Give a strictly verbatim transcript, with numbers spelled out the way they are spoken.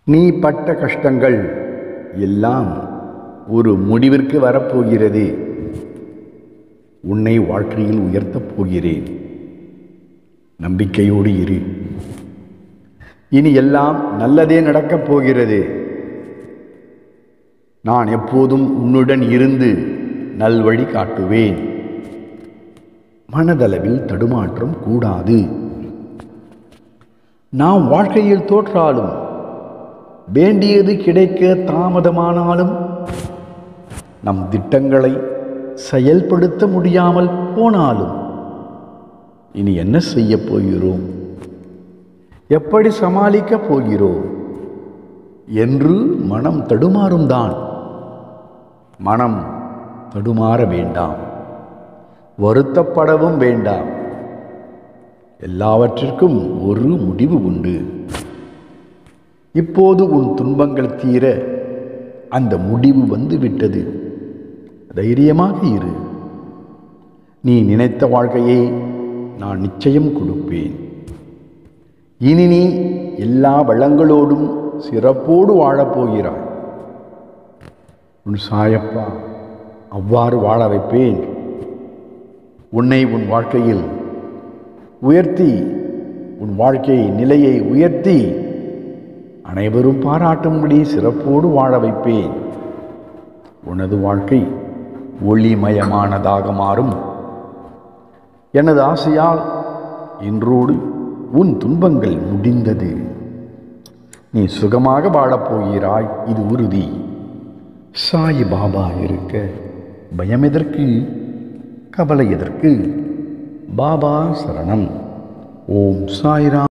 நீ பட்ட கஷ்டங்கள் எல்லாம் ஒரு முடிவிற்கு வரப்போகிறது. உன்னை வாழ்க்கையில் உயர்த்தப் போகிறேன். நம்பிக்கையோடு இரு. இனி எல்லாம் நல்லதே நடக்கப் போகிறது. நான் எப்போதும் உன்னுடன் இருந்து நல்வழி காட்டுவேன். மனதளவில் தடுமாற்றம் கூடாது. நாம் வாழ்க்கையில் தோற்றாலும், வேண்டியது கிடைக்க தாமதமானாலும், நம் திட்டங்களை செயல்படுத்த முடியாமல் போனாலும், இனி என்ன செய்ய போகிறோம், எப்படி சமாளிக்கப் போகிறோம் என்று மனம் தடுமாறும் தான். மனம் தடுமாற வேண்டாம், வருத்தப்படவும் வேண்டாம். எல்லாவற்றிற்கும் ஒரு முடிவு உண்டு. இப்போது உன் துன்பங்கள் தீர அந்த முடிவு வந்து விட்டது. தைரியமாக இரு. நீ நினைத்த வாழ்க்கையை நான் நிச்சயம் கொடுப்பேன். இனி நீ எல்லா வளங்களோடும் சிறப்போடு வாழப்போகிறாய். உன் சாயப்பா அவ்வாறு வாழ வைப்பேன். உன்னை உன் வாழ்க்கையில் உயர்த்தி, உன் வாழ்க்கை நிலையை உயர்த்தி அனைவரும் பாராட்டும்படி சிறப்போடு வாழ வைப்பேன். உனது வாழ்க்கை ஒளிமயமானதாக மாறும். எனது ஆசையால் இன்றோடு உன் துன்பங்கள் முடிந்தது. நீ சுகமாக வாழப்போகிறாய், இது உறுதி. சாய் பாபா இருக்க பயம் எதற்கு, கவலை எதற்கு? பாபா சரணம். ஓம் சாய்ராம்.